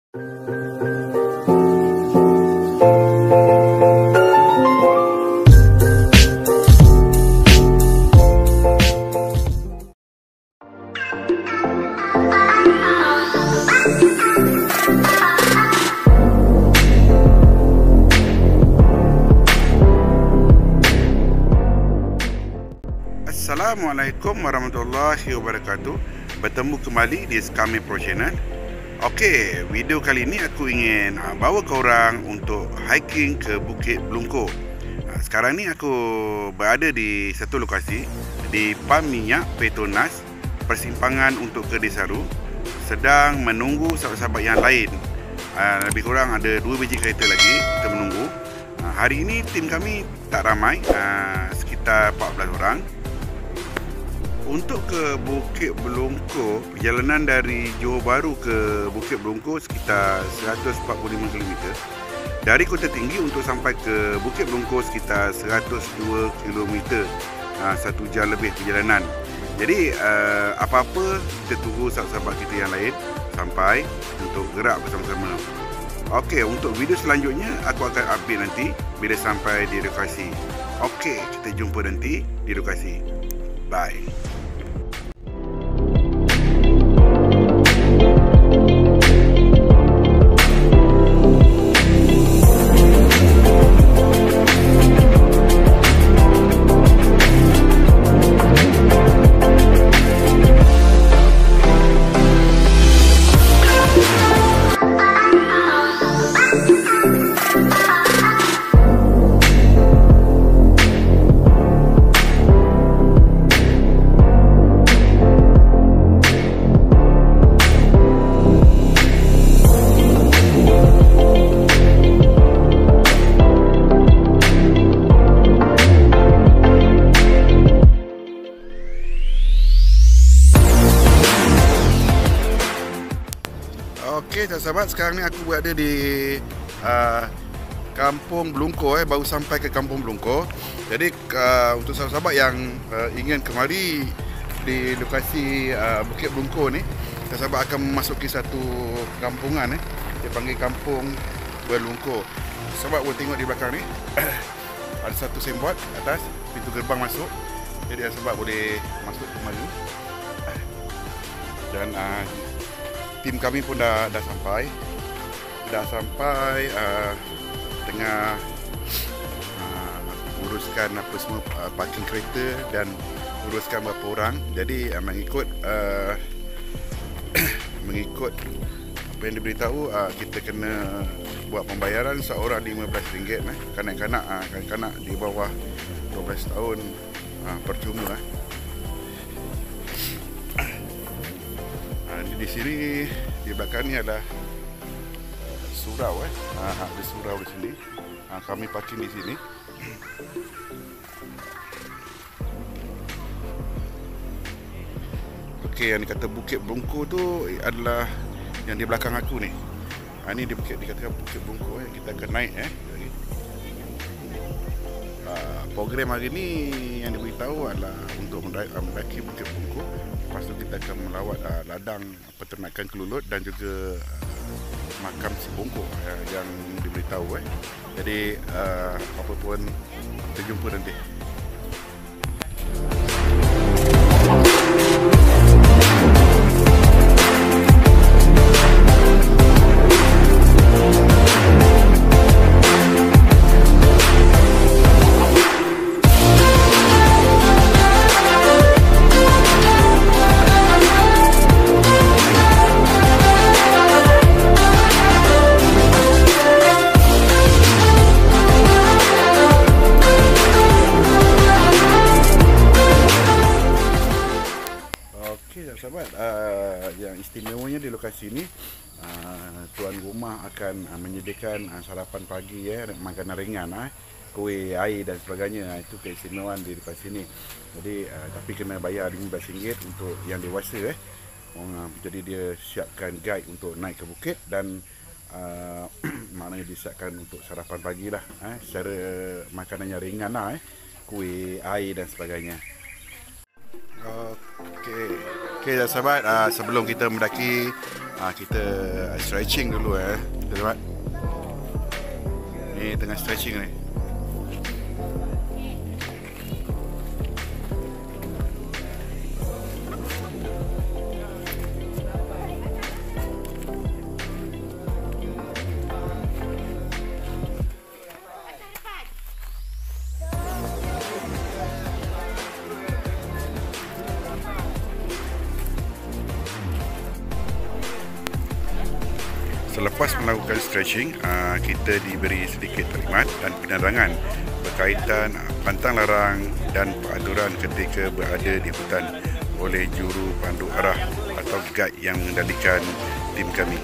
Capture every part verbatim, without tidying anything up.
Assalamualaikum warahmatullahi wabarakatuh. Bertemu kembali di Skame Pro Channel. Okey, video kali ini aku ingin uh, bawa korang untuk hiking ke Bukit Belungkur. uh, Sekarang ni aku berada di satu lokasi di Pam Minyak Petronas, persimpangan untuk ke Desaru. Sedang menunggu sahabat-sahabat yang lain. uh, Lebih kurang ada dua biji kereta lagi kita menunggu. uh, Hari ini tim kami tak ramai, uh, sekitar empat belas orang. Untuk ke Bukit Belungkur, perjalanan dari Johor Bahru ke Bukit Belungkur sekitar seratus empat puluh lima kilometer. Dari Kota Tinggi untuk sampai ke Bukit Belungkur sekitar seratus dua kilometer, satu jam lebih perjalanan. Jadi uh, apa-apa kita tunggu sahabat-sahabat kita yang lain sampai untuk gerak bersama-sama. Okey, untuk video selanjutnya aku akan update nanti bila sampai di lokasi. Okey, kita jumpa nanti di lokasi. Bye. Okey sahabat, sekarang ni aku berada di uh, Kampung Belungkur, eh, baru sampai ke Kampung Belungkur. Jadi uh, untuk sahabat-sahabat yang uh, ingin kemari di lokasi uh, Bukit Belungkur ni, sahabat akan memasuki satu kampungan, eh. Dia panggil Kampung Belungkur. Sahabat boleh tengok di belakang ni ada satu signboard atas pintu gerbang masuk. Jadi sahabat boleh masuk ke mari. Dan uh, tim kami pun dah dah sampai, dah sampai uh, tengah uh, uruskan apa semua, uh, parking kereta dan uruskan berapa orang. Jadi uh, mengikut uh, mengikut apa yang diberitahu, uh, kita kena buat pembayaran seorang lima belas ringgit. Eh. Kanak-kanak uh, kanak-kanak di bawah dua belas tahun uh, percuma. Eh. Di sini di belakang ni ada uh, surau, eh. Ha, ada surau di sini. Ha, kami parking di sini. Okey, yang dikata Bukit Belungkur tu adalah yang di belakang aku ni. Ha, ni dia bukit, dikatakan Bukit Belungkur, eh. Kita akan naik, eh. Uh, program hari ni yang diberitahu adalah untuk mendaki Bukit Belungkur. Lepas tu kita akan melawat uh, ladang peternakan Kelulut dan juga uh, makam si Bungkuk uh, yang diberitahu. Eh. Jadi uh, apa pun kita jumpa nanti. Sahabat, uh, yang istimewanya di lokasi ini, uh, tuan rumah akan uh, menyediakan uh, sarapan pagi, ya, makanan ringan, uh, kuih, air dan sebagainya. Uh, itu keistimewaan di lokasi ini. Jadi uh, tapi kena bayar lima belas ringgit untuk yang dewasa, eh. Uh, jadi dia siapkan guide untuk naik ke bukit dan uh, maknanya disiapkan untuk sarapan pagi lah, uh, secara makanannya ringan lah, eh. Kuih, air dan sebagainya. Okey. Okey sahabat, uh, sebelum kita mendaki Ah, kita stretching dulu eh. Kita ni tengah stretching ni. Selepas melakukan stretching, kita diberi sedikit taklimat dan penerangan berkaitan pantang larang dan peraturan ketika berada di hutan oleh juru pandu arah atau guide yang mengendalikan tim kami.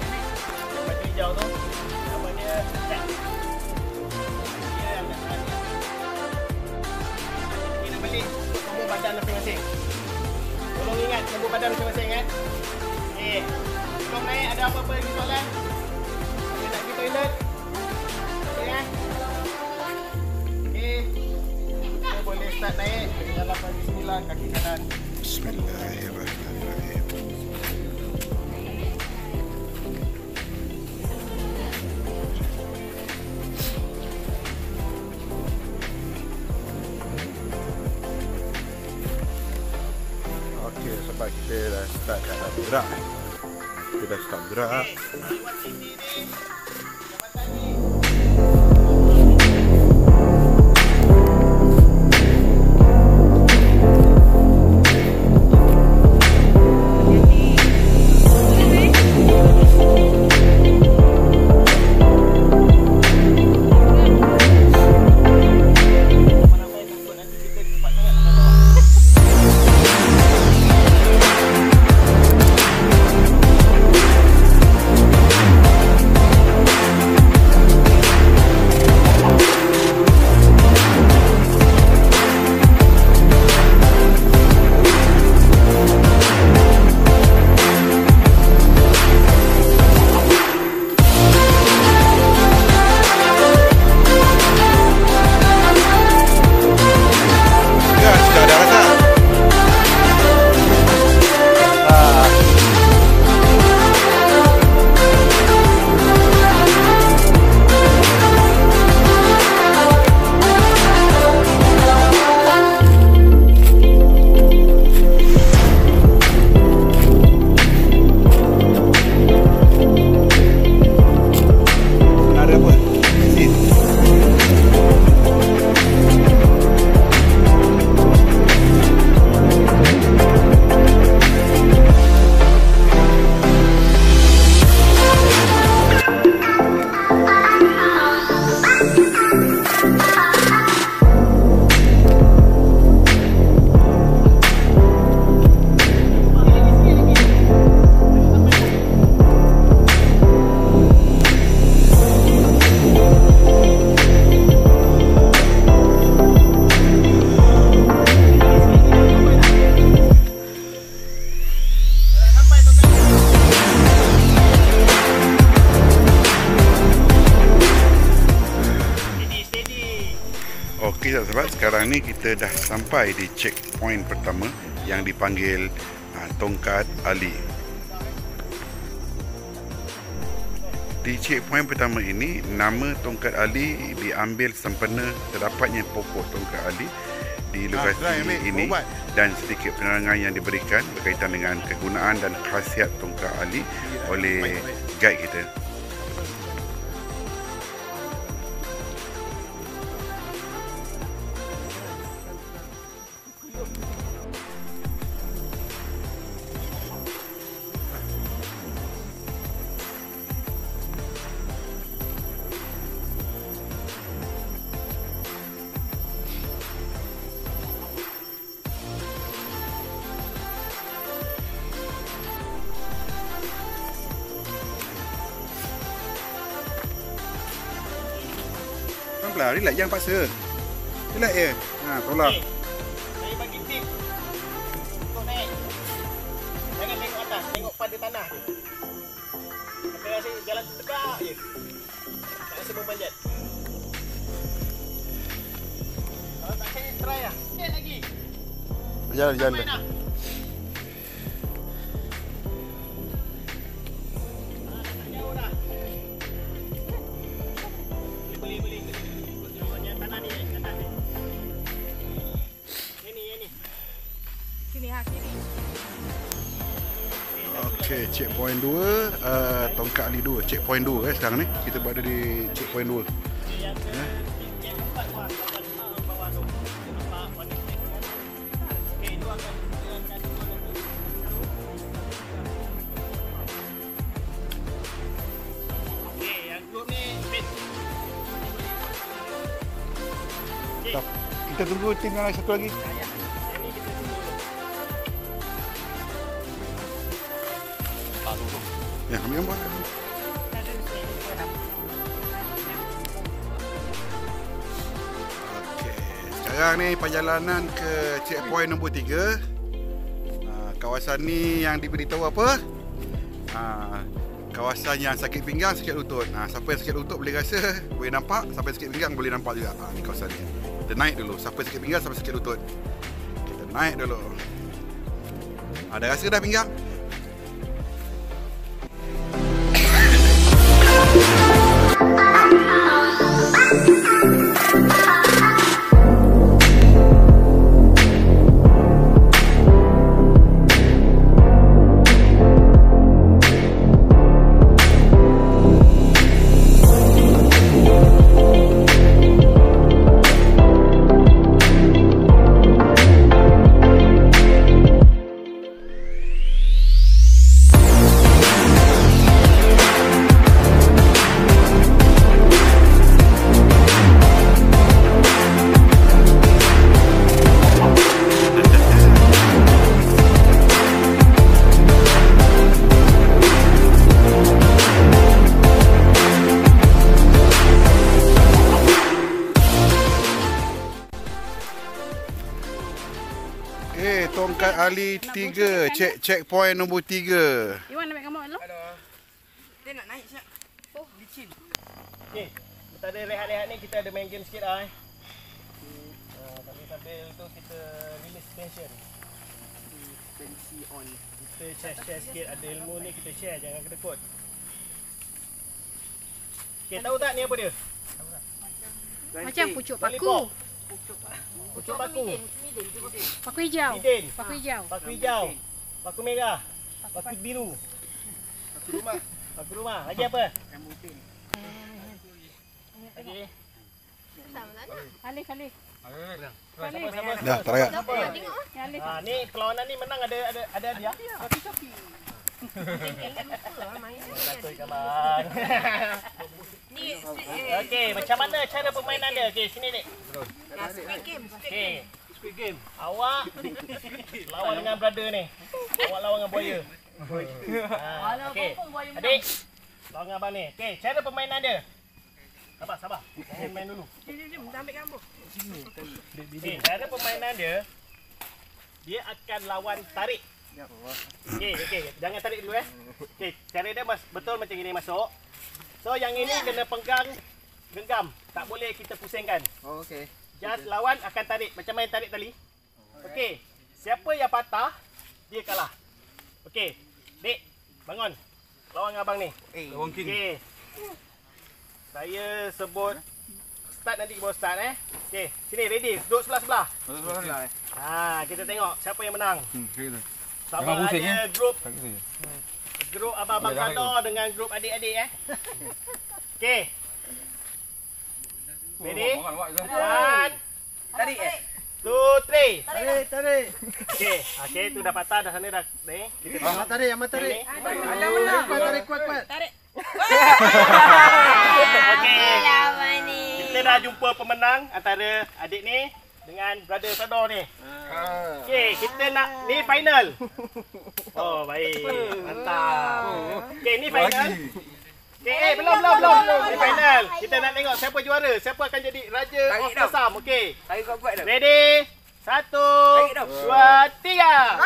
Nombor badan masing-masing. Tolong ingat nombor badan masing-masing kan. Eh, sebelum naik ada apa-apa lagi soalan? Ada nak pergi toilet? Okey kan? Okey. Kita boleh start naik. Dalam bismillah, kaki kanan. Bismillahirrahmanirrahim. Okey, sebab kita dah start dah bergerak. Kita dah start bergerak. Lewat sini ni. Jabatan ni. Okey sahabat, sekarang ni kita dah sampai di checkpoint pertama yang dipanggil uh, Tongkat Ali. Di checkpoint pertama ini, nama Tongkat Ali diambil sempena terdapatnya pokok Tongkat Ali di lokasi ah, dry, ini Obat. Dan sedikit penerangan yang diberikan berkaitan dengan kegunaan dan khasiat Tongkat Ali ya, oleh baik, baik. guide kita. Pelan, relax, jangan paksa. Relax je. Ha, tolak. Okay. Saya bagi tip untuk naik. Jangan tengok atas, tengok pada tanah tu. Kita rasa jalan tegak je. Tak rasa memanjat. Kalau tak saya try lah. Sikit lagi. Jalan, jalan. Okey, checkpoint dua, uh, tongkat Ali dua, checkpoint dua eh sekarang ni. Kita berada di checkpoint dua. Eh? Kita tunggu tim yang satu lagi. Ya, ambil gambar. Okey, sekarang ni perjalanan ke checkpoint nombor tiga. Ha, kawasan ni yang diberitahu apa? Ha, kawasan yang sakit pinggang, sakit lutut. Ha, siapa yang sakit lutut boleh rasa, boleh nampak. Siapa yang sakit pinggang boleh nampak juga. Ha, ni kawasan ni. Kita naik dulu. Siapa yang sakit pinggang, siapa yang sakit lutut. Kita naik dulu. Ada rasa dah pinggang? Eh, tongkat Ali tiga, check checkpoint nombor tiga. Iwan ambil gambar dulu. Dia nak naik siap. Oh, licin. Okey, kita ada rehat-rehat ni, kita ada main game sikit lah eh. Uh, tapi sambil tu kita release tension. Tensi on. Kita share-share sikit, ada ilmu ni kita share, jangan kedekut. Okey, tahu tak ni apa dia? Macam pucuk paku. Lollipop. Pucuk paku. Paku hijau. Bidin. Paku hijau. Paku hijau. Paku merah. Paku biru. Paku rumah. Paku rumah. Lagi apa? Lagi. Alif, Alif. Sama-sama. Dah, tak layak. Alif. Ha, ni perlawanan ni menang ada ada ada hadiah. Sapi-sapi. Betul kawan. Okey, macam mana cara permainan dia? Okey, sini Dik. Squid game. Okey. Squid game. Awak lawan dengan brother ni. Awak lawan dengan buaya. Ha, okey. Adik, lawan dengan abang ni. Okey, cara permainan dia. Sabar, sabar. Jangan main dulu. Dia dia ambil gambar. Okey, cara permainan dia, dia akan lawan tarik. Okey, okey. Jangan tarik dulu eh. Okey, cara dia mas, betul macam ini masuk. So yang ini kena pegang genggam. Tak boleh kita pusingkan. Oh, okey. Just lawan akan tarik. Macam main tarik tali. Okey. Siapa yang patah, dia kalah. Okey. Dik, bangun. Lawan dengan abang ni. Eh, Okey. Saya sebut start nanti kita start eh. Okey, sini ready. Duduk sebelah-sebelah. Betul-betul. Ha, kita tengok siapa yang menang. Hmm, kita. Sama pusing, ada grup Kaki saja. grup abang-abang Boleh, Kano dengan grup adik-adik eh. Okey. Ready? One, Tarik eh. two, three. Tarik, tarik. Okey, okey tu dah patah dah sana dah ni. Kita tengok. Amat tarik, amat tarik. Ni. Ada menang. Tarik kuat-kuat. Tarik. Okey. Kita dah jumpa pemenang antara adik ni dengan brother Sador ni. Okey, kita nak ni final. Oh, baik. Mantap. Okey, ni final. Okey, eh belum belum belum. Ni final. Kita nak tengok siapa juara, siapa akan jadi raja of Asam. Okey. Tarik kuat-kuat dah. Ready? Satu, dua, tiga.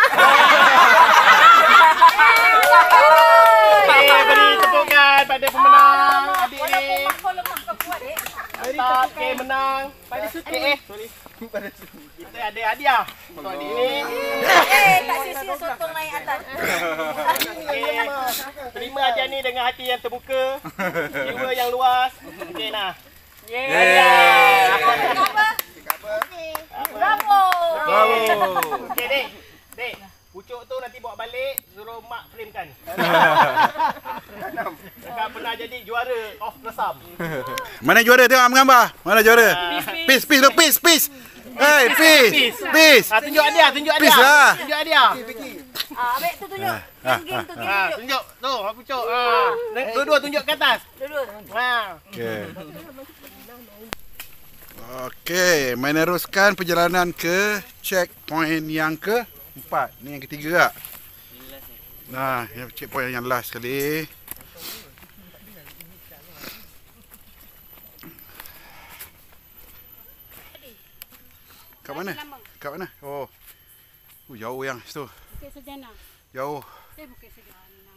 Okey, beri tepukan pada pemenang adik ni. Mantap, okey menang. Pada suti eh. Sorry. Kita ada hadiah untuk adik ni. Eh, tak sia-sia sotong naik atas. Okey. Terima hadiah ni dengan hati yang terbuka, jiwa yang luas. Okey nah. Hadiah. Bravo. Bravo. Okey, Dik. Dik, pucuk tu nanti bawa balik, suruh mak framekan. makan. Kakak pernah jadi juara of resam. Mana juara? Tengok menggambar. Mana juara? Peace, peace, look, peace, peace. Hey, peace, peace. Ah, tunjuk hadiah, tunjuk hadiah. Peace lah. Tunjuk hadiah. Ah, ambil tu tunjuk. Game game tu game Ah, tunjuk. tunjuk. Tu, aku cok. Ah, dua-dua tunjuk ke atas. Dua-dua. Ha. Okey. Okey, meneruskan perjalanan ke checkpoint yang keempat. Ni yang ketiga tak? Nah, yang checkpoint yang last sekali. Kat mana? Kat mana? Oh. Uh, jauh yang situ. Bukit Sejana. Jauh. Eh, Bukit Sejana.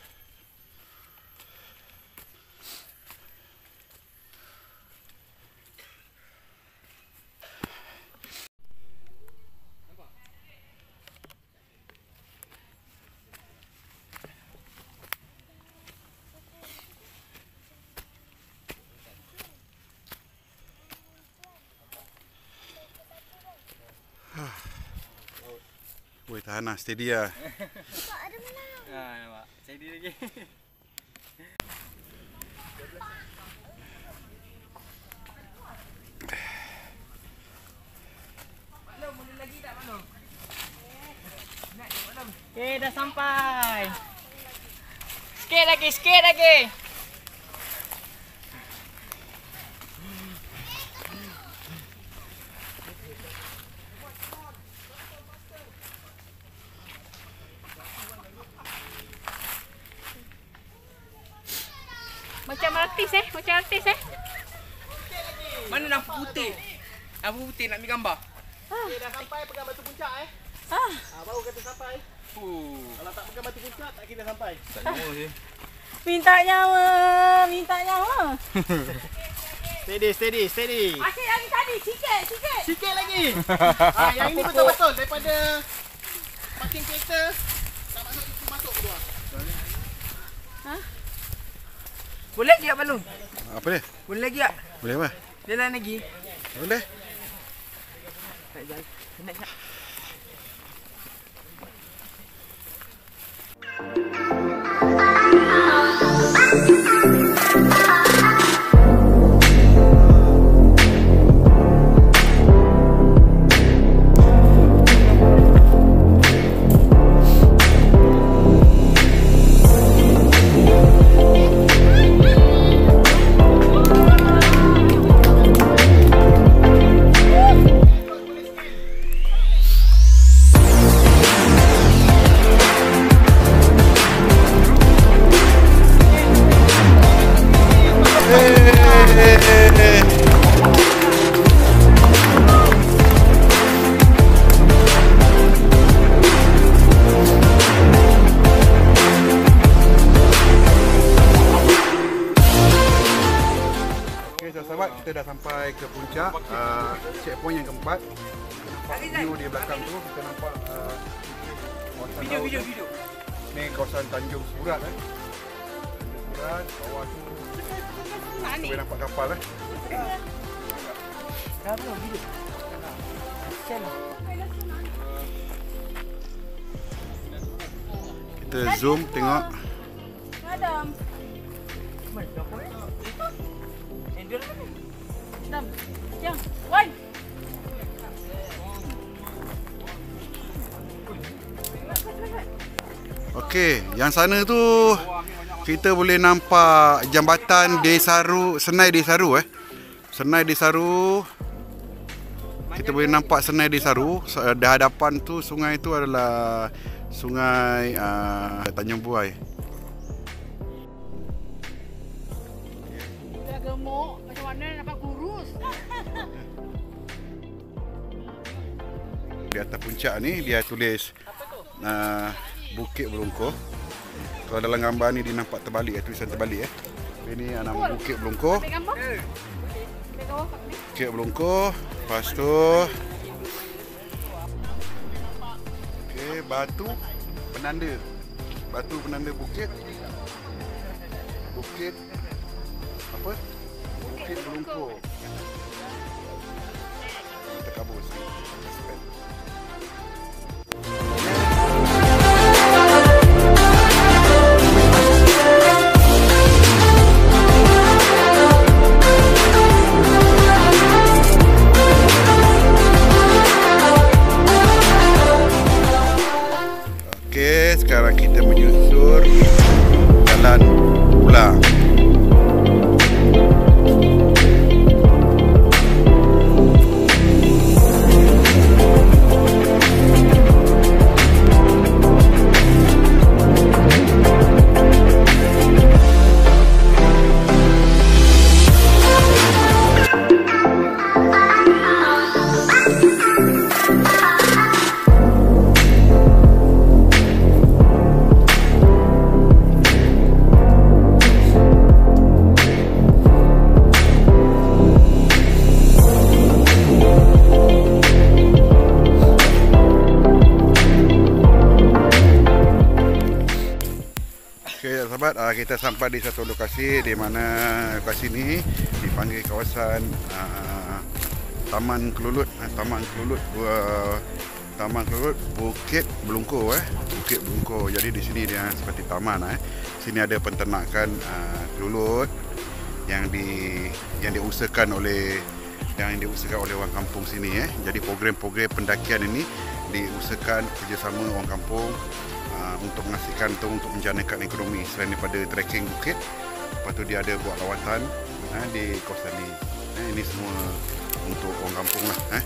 Woi, tahan lah, steady lah. Ah, nampak. Steady lagi. Okay, dah sampai. Sikit lagi, sikit lagi. Macam artis eh, macam artis eh. Mana lampu putih? Lampu putih nak ambil gambar. Okay, dah sampai pegang batu puncak eh. Ah, Ah, baru kata sampai. Fuh. Kalau tak pegang batu puncak, tak kira sampai. Tak nyawa sih. minta nyawa, minta nyawa. Steady, steady, steady. Asyik lagi tadi, sikit, sikit. Sikit lagi. Ah, yang ini betul-betul daripada parking kereta tak masuk masuk kedua. Boleh lagi tak balon? Apa dia? Boleh lagi tak? Boleh apa? Jalan lagi. Boleh. Tak jalan. Nak nak. Sahabat, kita dah sampai ke puncak uh, checkpoint yang keempat. Kita nampak view di belakang tu, kita nampak uh, kawasan Video, laut video, tu. video. Ni kawasan Tanjung Surat eh. Tanjung Surat, bawah tu kita boleh nampak kapal eh. Kita zoom tengok. Adam. Adam. Yang, Wan. Okey, yang sana tu kita boleh nampak jambatan Desaru, Senai Desaru eh. Senai Desaru. Kita boleh nampak Senai Desaru. Di hadapan tu sungai tu adalah Sungai uh, Tanjung Buai. Dah gemuk, macam mana dapat kurus? Di atas puncak ni dia tulis uh, Bukit Belongkoh. Kalau dalam gambar ni dia nampak terbalik eh, tulisan terbalik eh. Ini nama Bukit Belongkoh. Ambil gambar. Ambil kawah kat ni. Bukit Belongkoh. Lepas tu okey, batu penanda. Batu penanda bukit. Bukit apa? Bukit Belongkoh. Kita kabur sikit. Spend. sahabat, uh, kita sampai di satu lokasi di mana lokasi ini dipanggil kawasan uh, Taman Kelulut, uh, Taman Kelulut, uh, Taman Kelulut Bukit Belungkur eh. Bukit Belungkur. Jadi di sini dia seperti taman eh. Sini ada penternakan uh, kelulut yang di yang diusahakan oleh yang diusahakan oleh orang kampung sini eh. Jadi program-program pendakian ini diusahakan kerjasama orang kampung uh, untuk mengasihkan tu untuk menjanakan ekonomi selain daripada trekking bukit. Lepas tu dia ada buat lawatan uh, di kawasan ni. Uh, ini semua untuk orang kampung lah eh.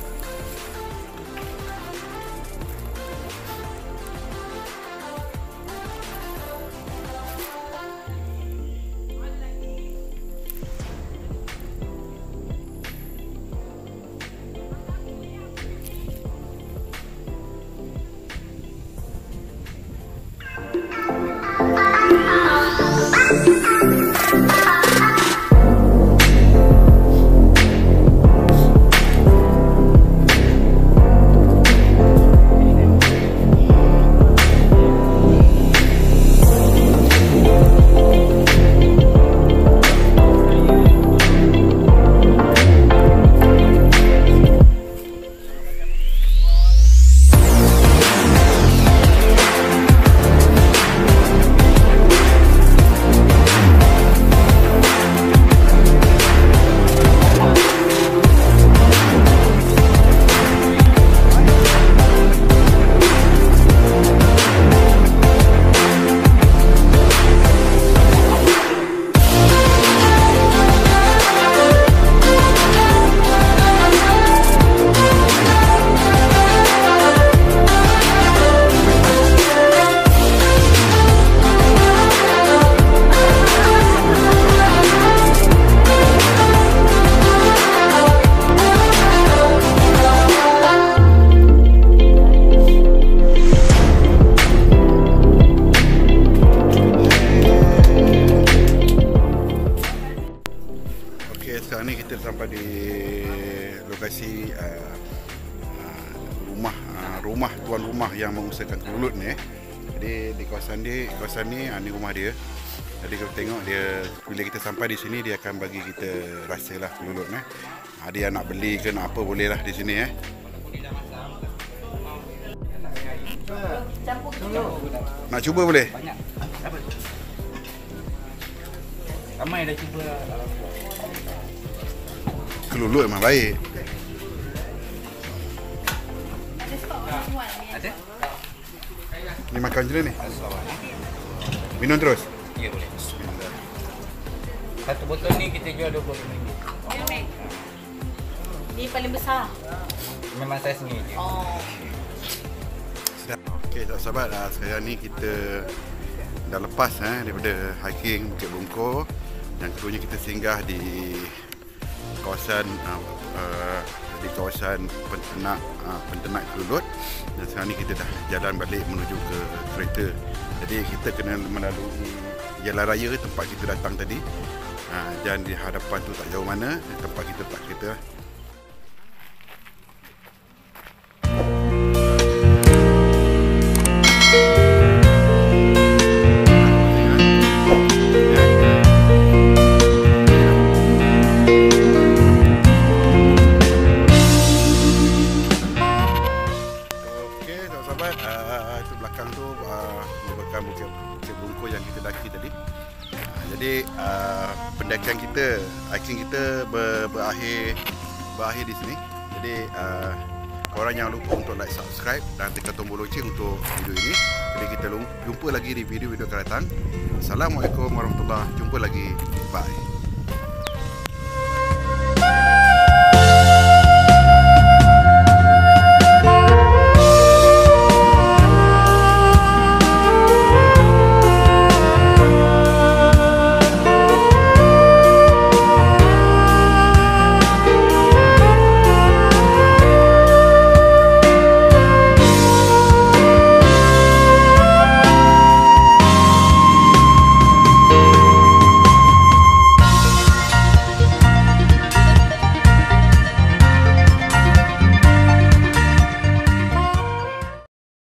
Sekarang ni kita sampai di lokasi uh, uh, rumah uh, rumah tuan rumah yang mengusahakan kelulut ni. Jadi di kawasan ni, kawasan ni uh, ni rumah dia. Jadi kita tengok dia bila kita sampai di sini dia akan bagi kita rasalah kelulut ni. Uh, dia nak beli ke nak apa boleh lah di sini eh. Nak cuba boleh? Banyak. Ramai dah cuba. Kelulut memang baik. Ada? Ni makan macam mana ni? Minum terus? Ya boleh. Satu botol ni kita jual dua puluh lima ringgit. Ni paling besar. Memang saiz ni je. Oh. Sedap. Okey, sahabat, sekarang ni kita dah lepas eh, daripada hiking Bukit Belungkur. Dan keduanya kita singgah di kawasan uh, uh, di kawasan penternak uh, penternak kelulut. Dan sekarang ni kita dah jalan balik menuju ke kereta. Jadi kita kena melalui jalan raya tempat kita datang tadi. Uh, dan di hadapan tu tak jauh mana tempat kita letak kereta. Bukit, Bukit Belungkur yang kita daki tadi. Jadi uh, pendakian kita, hiking kita ber, berakhir berakhir di sini. Jadi uh, korang jangan lupa untuk like, subscribe dan tekan tombol loceng untuk video ini. Jadi kita jumpa lagi di video-video akan datang. Assalamualaikum warahmatullahi wabarakatuh. Jumpa lagi. Bye.